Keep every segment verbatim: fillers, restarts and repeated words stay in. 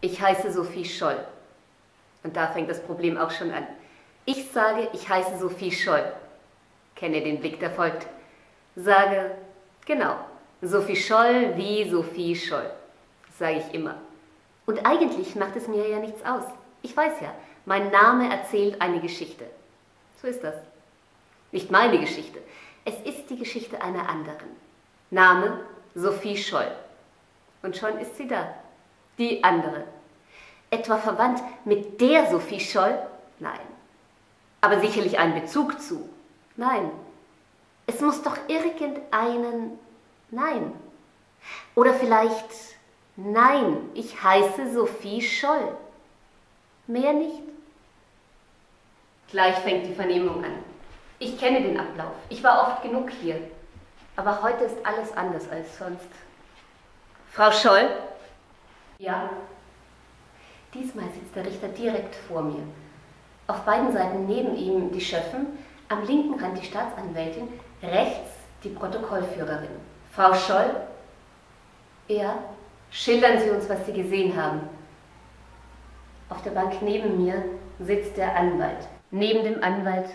Ich heiße Sophie Scholl. Und da fängt das Problem auch schon an. Ich sage, ich heiße Sophie Scholl. Kenne den Blick, der folgt. Sage, genau, Sophie Scholl wie Sophie Scholl. Das sage ich immer. Und eigentlich macht es mir ja nichts aus. Ich weiß ja, mein Name erzählt eine Geschichte. So ist das. Nicht meine Geschichte. Es ist die Geschichte einer anderen. Name Sophie Scholl. Und schon ist sie da. Die andere. Etwa verwandt mit der Sophie Scholl? Nein. Aber sicherlich einen Bezug zu? Nein. Es muss doch irgendeinen... Nein. Oder vielleicht... Nein, ich heiße Sophie Scholl. Mehr nicht? Gleich fängt die Vernehmung an. Ich kenne den Ablauf. Ich war oft genug hier. Aber heute ist alles anders als sonst. Frau Scholl? Ja? Diesmal sitzt der Richter direkt vor mir. Auf beiden Seiten neben ihm die Schöffen, am linken Rand die Staatsanwältin, rechts die Protokollführerin. Frau Scholl? Ja? Schildern Sie uns, was Sie gesehen haben. Auf der Bank neben mir sitzt der Anwalt. Neben dem Anwalt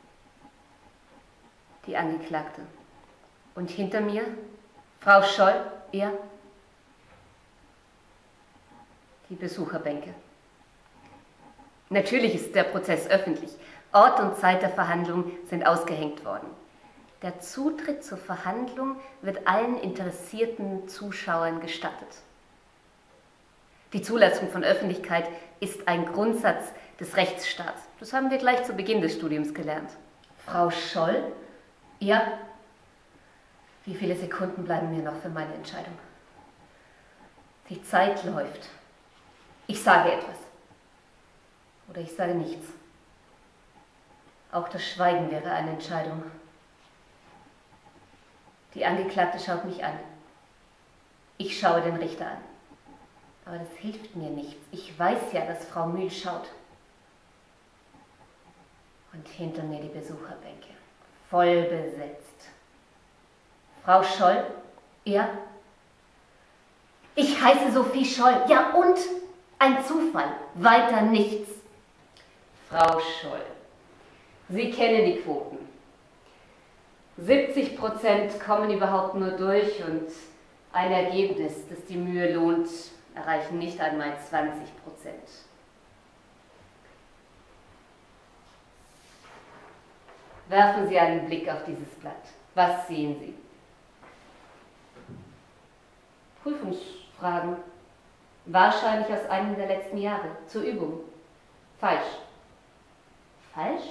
die Angeklagte. Und hinter mir, Frau Scholl, ja, die Besucherbänke. Natürlich ist der Prozess öffentlich. Ort und Zeit der Verhandlung sind ausgehängt worden. Der Zutritt zur Verhandlung wird allen interessierten Zuschauern gestattet. Die Zulassung von Öffentlichkeit ist ein Grundsatz des Rechtsstaats. Das haben wir gleich zu Beginn des Studiums gelernt. Frau Scholl? Ja? Wie viele Sekunden bleiben mir noch für meine Entscheidung? Die Zeit läuft. Ich sage etwas. Oder ich sage nichts. Auch das Schweigen wäre eine Entscheidung. Die Angeklagte schaut mich an. Ich schaue den Richter an. Aber das hilft mir nichts. Ich weiß ja, dass Frau Mühl schaut. Und hinter mir die Besucherbänke. Voll besetzt. Frau Scholl? Ja? Ich heiße Sophie Scholl. Ja und? Ein Zufall. Weiter nichts. Frau Scholl, Sie kennen die Quoten. siebzig Prozent kommen überhaupt nur durch und ein Ergebnis, das die Mühe lohnt, erreichen nicht einmal zwanzig Prozent. Werfen Sie einen Blick auf dieses Blatt. Was sehen Sie? Prüfungsfragen. Wahrscheinlich aus einem der letzten Jahre. Zur Übung. Falsch. Falsch?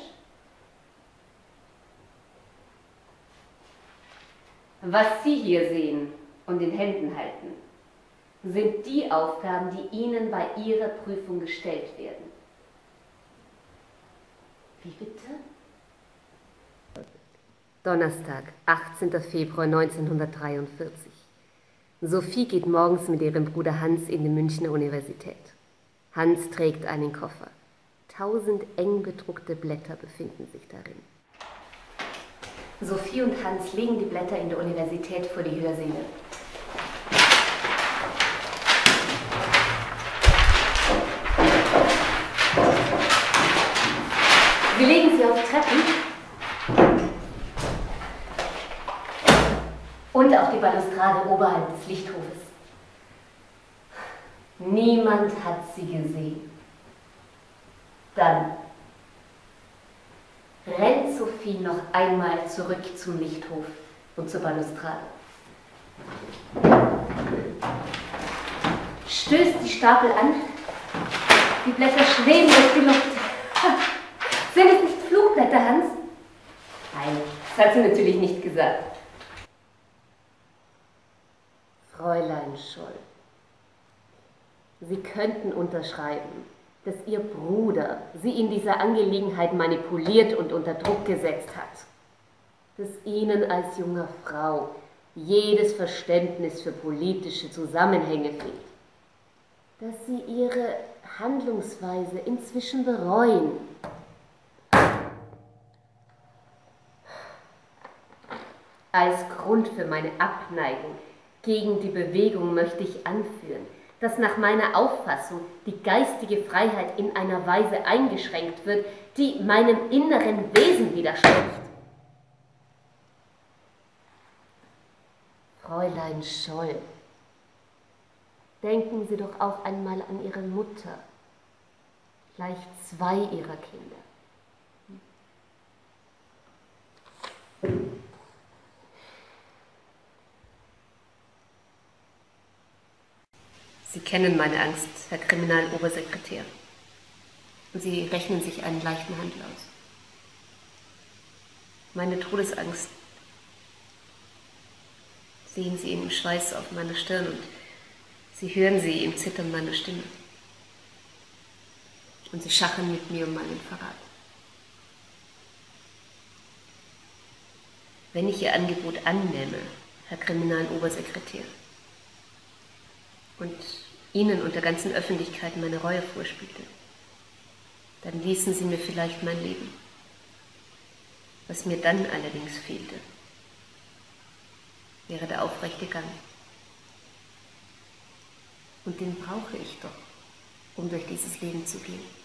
Was Sie hier sehen und in Händen halten, sind die Aufgaben, die Ihnen bei Ihrer Prüfung gestellt werden. Wie bitte? Donnerstag, achtzehnter Februar neunzehnhundertdreiundvierzig. Sophie geht morgens mit ihrem Bruder Hans in die Münchner Universität. Hans trägt einen Koffer. Tausend eng bedruckte Blätter befinden sich darin. Sophie und Hans legen die Blätter in der Universität vor die Hörsäle. Sie legen sie auf Treppen und auf die Balustrade oberhalb des Lichthofes. Niemand hat sie gesehen. Dann rennt Sophie noch einmal zurück zum Lichthof und zur Balustrade. Stößt die Stapel an, die Blätter schweben durch die Luft. Sind es nicht Flugblätter, Hans? Nein, das hat sie natürlich nicht gesagt. Fräulein Scholl, Sie könnten unterschreiben, dass Ihr Bruder Sie in dieser Angelegenheit manipuliert und unter Druck gesetzt hat. Dass Ihnen als junger Frau jedes Verständnis für politische Zusammenhänge fehlt. Dass Sie Ihre Handlungsweise inzwischen bereuen. Als Grund für meine Abneigung gegen die Bewegung möchte ich anführen, dass nach meiner Auffassung die geistige Freiheit in einer Weise eingeschränkt wird, die meinem inneren Wesen widerspricht. Fräulein Scholl, denken Sie doch auch einmal an Ihre Mutter, gleich zwei Ihrer Kinder. Sie kennen meine Angst, Herr Kriminalobersekretär. Und Sie rechnen sich einen leichten Handel aus. Meine Todesangst sehen Sie im Schweiß auf meiner Stirn und Sie hören sie im Zittern meiner Stimme. Und Sie schachern mit mir um meinen Verrat. Wenn ich Ihr Angebot annehme, Herr Kriminalobersekretär, und Ihnen und der ganzen Öffentlichkeit meine Reue vorspielte, dann ließen Sie mir vielleicht mein Leben. Was mir dann allerdings fehlte, wäre der aufrechte Gang. Und den brauche ich doch, um durch dieses Leben zu gehen.